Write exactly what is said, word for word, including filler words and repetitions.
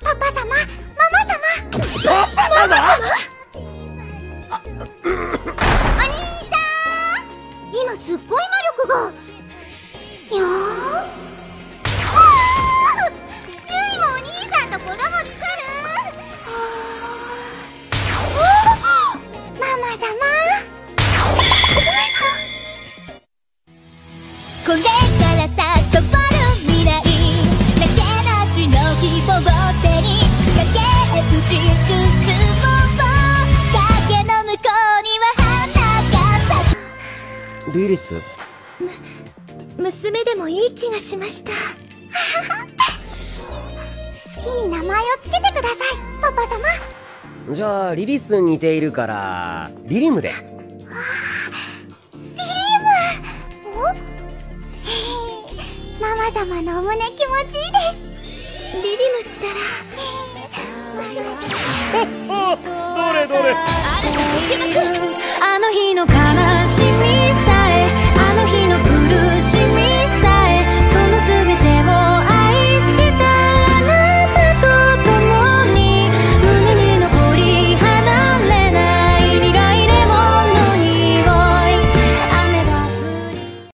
パパ様、ママ様。 パパ様。 お兄さん、今すっごい魔力が。にゃー。ゆいもお兄さんと子供作る。ママ様。 これからさとぼる未来、なけなしの希望を手に駆け打ち進もう。崖の向こうには花が咲く。 リリス、 娘でもいい気がしました。好きに名前をつけてください、パパ様。 じゃあリリスに似ているからリリムで。 リリム。お？へえ、ママ様のお胸気持ちいいです。リリムったら。 どれどれ。 あの日の彼